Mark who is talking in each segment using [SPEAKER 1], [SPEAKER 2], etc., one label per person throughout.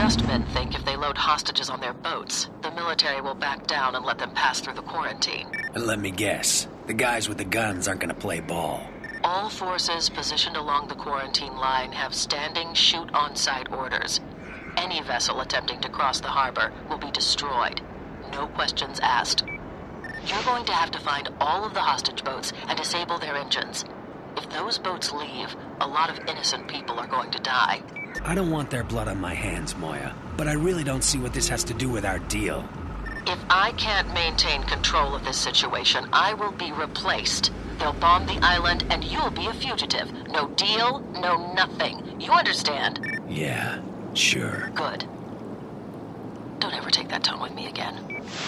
[SPEAKER 1] dustmen think if they load hostages on their boats, the military will back down and let them pass through the quarantine.
[SPEAKER 2] And let me guess, the guys with the guns aren't gonna play ball.
[SPEAKER 1] All forces positioned along the quarantine line have standing shoot-on-sight orders. Any vessel attempting to cross the harbor will be destroyed. No questions asked. You're going to have to find all of the hostage boats and disable their engines. If those boats leave, a lot of innocent people are going to die.
[SPEAKER 2] I don't want their blood on my hands, Moya, but I really don't see what this has to do with our deal.
[SPEAKER 1] If I can't maintain control of this situation, I will be replaced. They'll bomb the island and you'll be a fugitive. No deal, no nothing. You understand?
[SPEAKER 2] Yeah, sure.
[SPEAKER 1] Good. Don't ever take that tone with me again.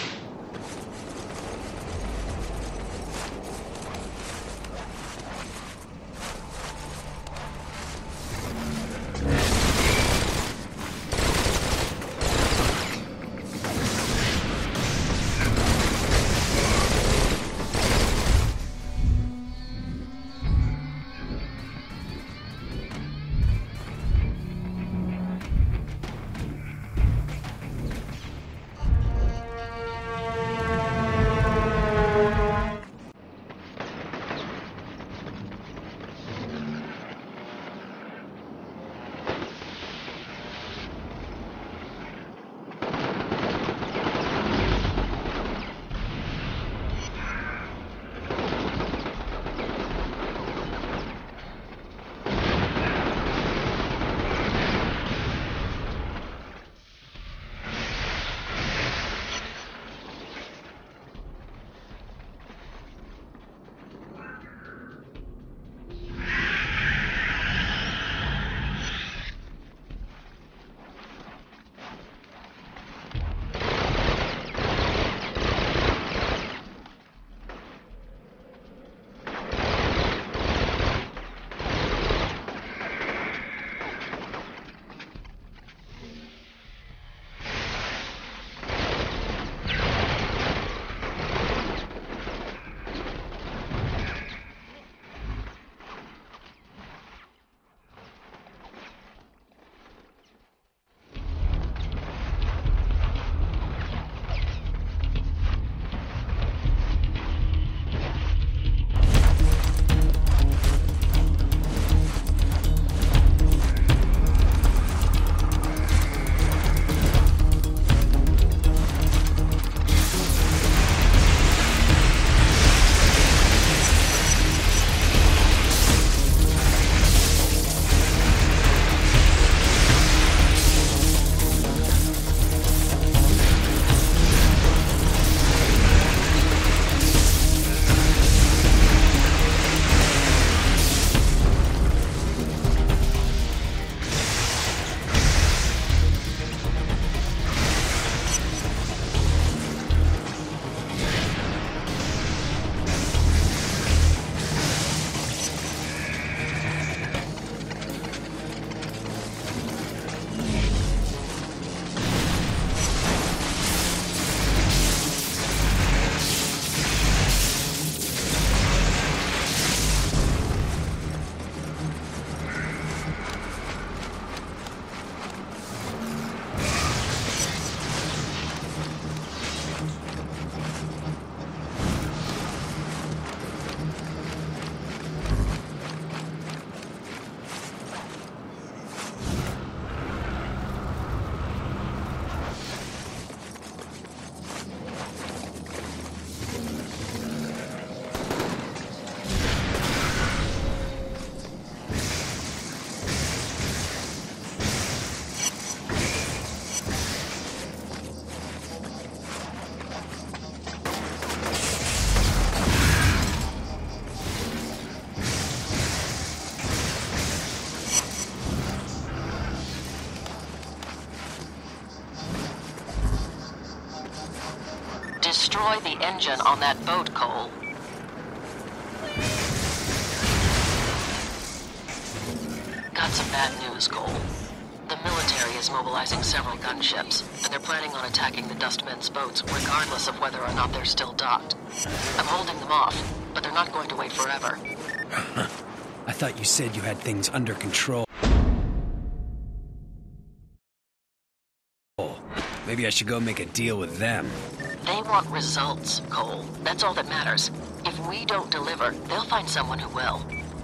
[SPEAKER 1] Destroy the engine on that boat, Cole. Got some bad news, Cole. The military is mobilizing several gunships, and they're planning on attacking the Dustmen's boats regardless of whether or not they're still docked. I'm holding them off, but they're not going to wait forever.
[SPEAKER 2] I thought you said you had things under control. Maybe I should go make a deal with them.
[SPEAKER 1] They want results, Cole. That's all that matters. If we don't deliver, they'll find someone who will.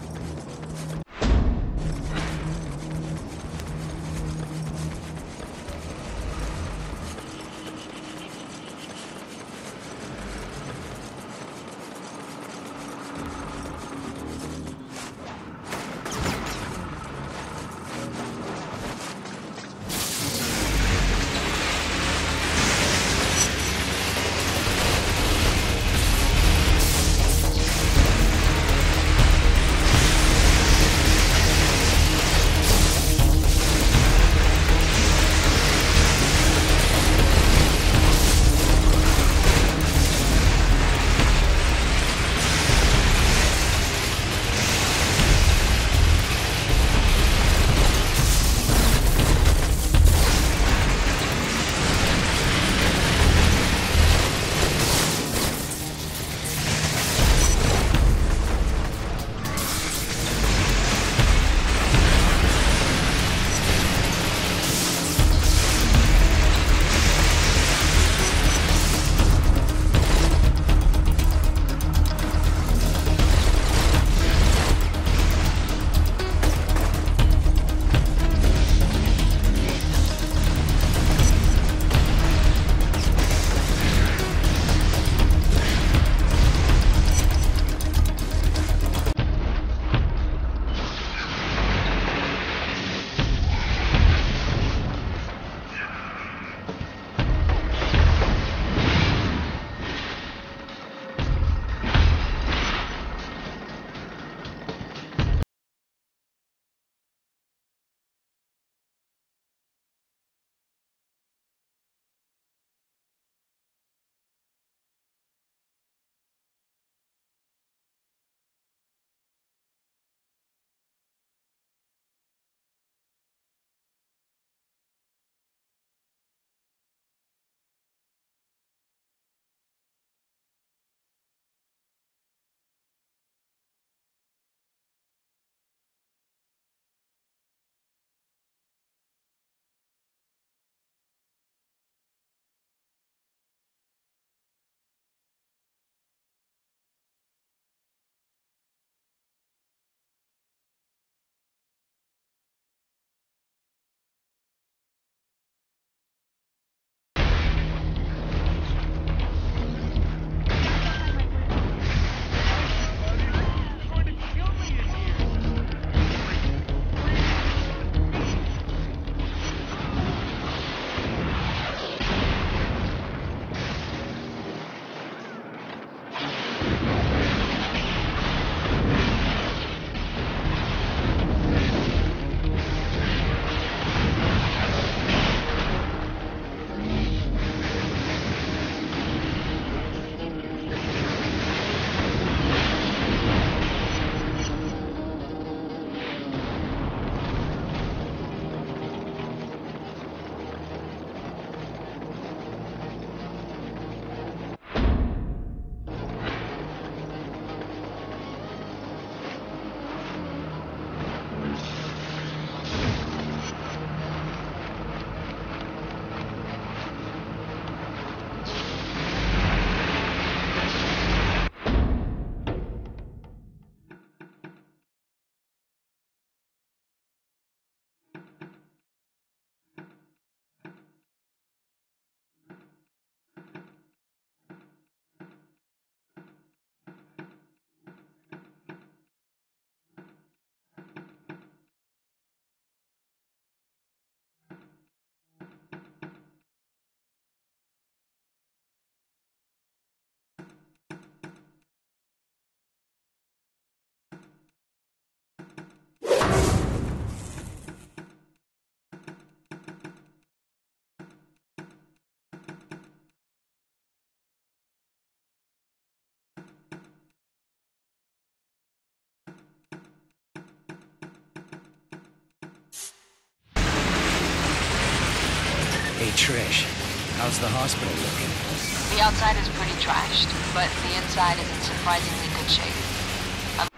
[SPEAKER 2] Hey, Trish, how's the hospital looking?
[SPEAKER 1] The outside is pretty trashed, but the inside is in surprisingly good shape. I've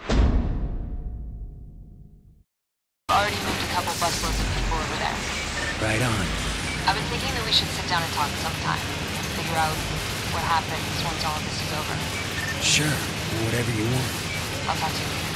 [SPEAKER 1] already moved a couple busloads of people over there.
[SPEAKER 2] Right on.
[SPEAKER 3] I've been thinking that we should sit down and talk sometime. Figure out what happens once all of this is over.
[SPEAKER 2] Sure, whatever you want.
[SPEAKER 3] I'll talk to you later.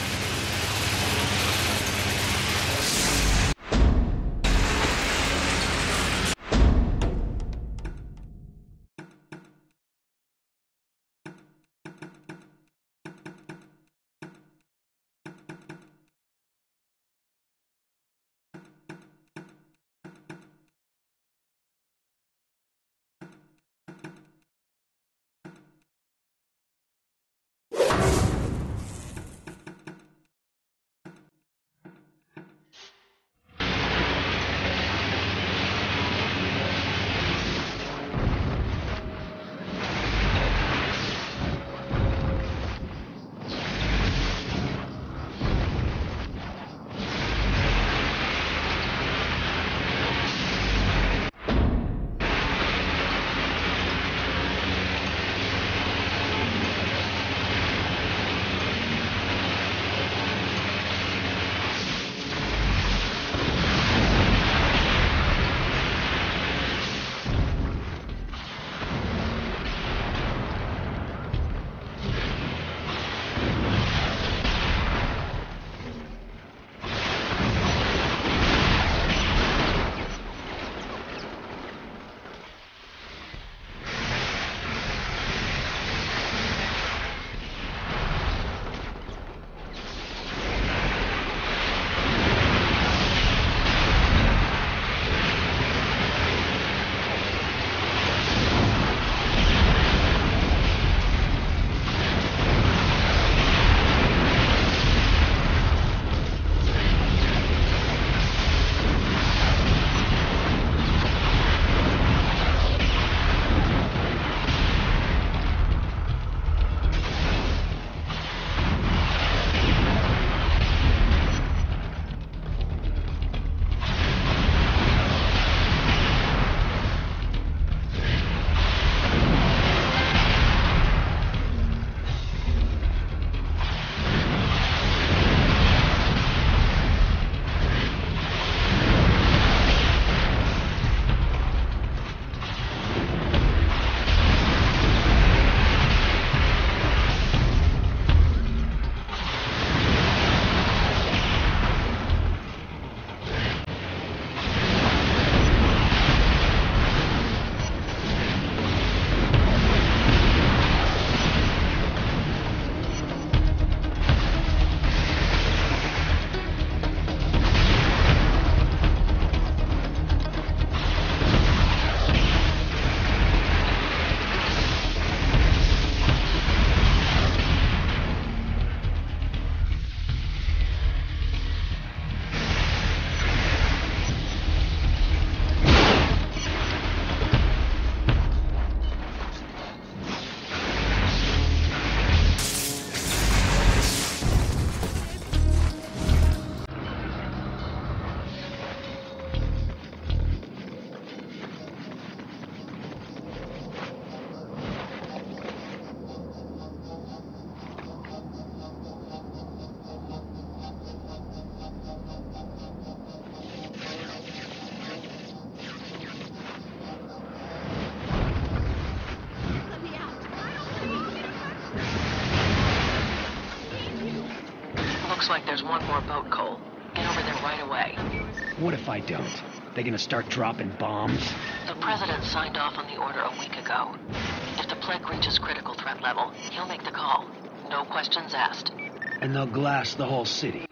[SPEAKER 1] Looks like there's one more boat, Cole. Get over there right away.
[SPEAKER 2] What if I don't? They gonna start dropping bombs?
[SPEAKER 1] The president signed off on the order a week ago. If the plague reaches critical threat level, he'll make the call. No questions asked.
[SPEAKER 2] And they'll glass the whole city.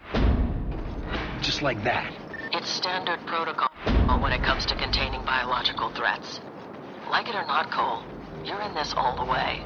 [SPEAKER 2] Just like that.
[SPEAKER 1] It's standard protocol when it comes to containing biological threats. Like it or not, Cole, you're in this all the way.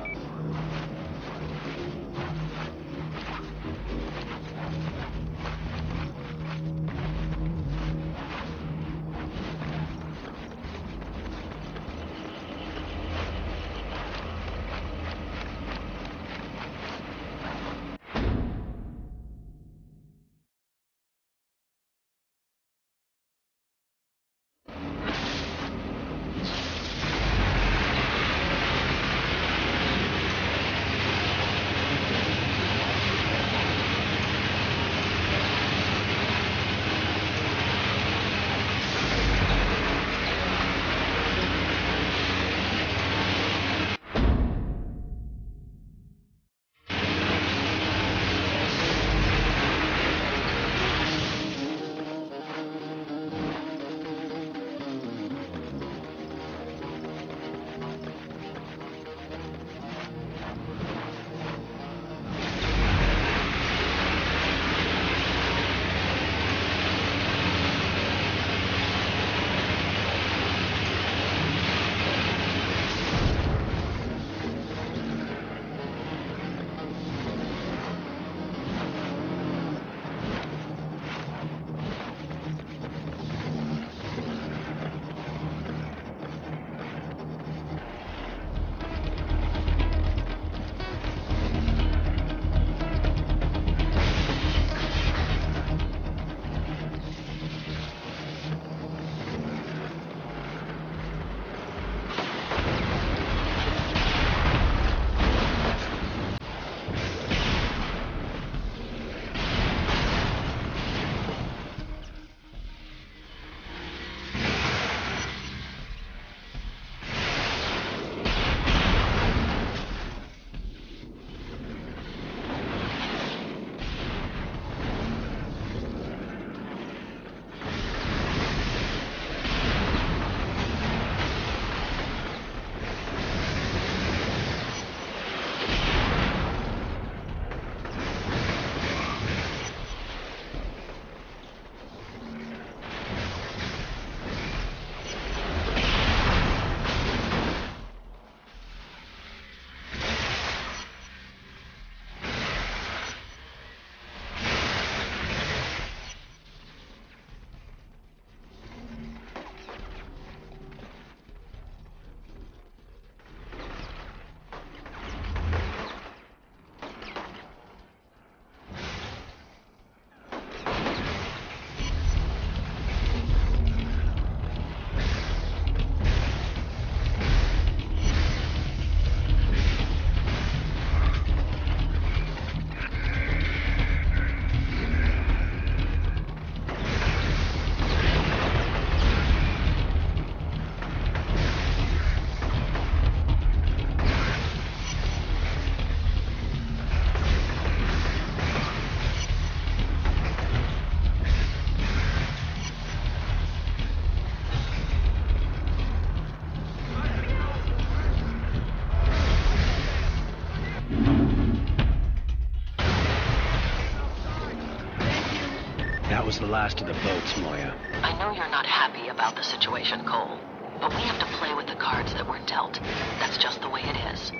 [SPEAKER 2] last of the boats, Moya.
[SPEAKER 1] I know you're not happy about the situation, Cole, but we have to play with the cards that we're dealt. That's just the way it is.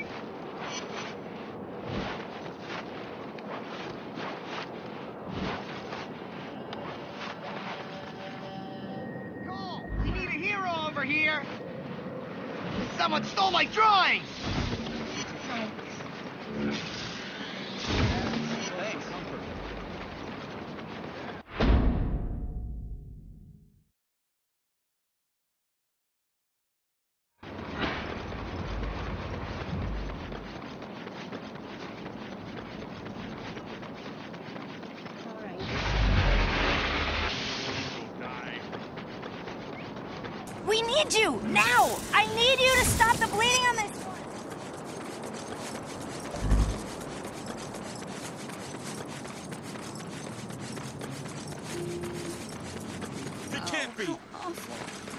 [SPEAKER 4] Cole, we need a hero over here! Someone stole my drawings!
[SPEAKER 5] We need you! Now! I need you to stop the bleeding on this one!
[SPEAKER 6] It can't be!
[SPEAKER 5] Awful.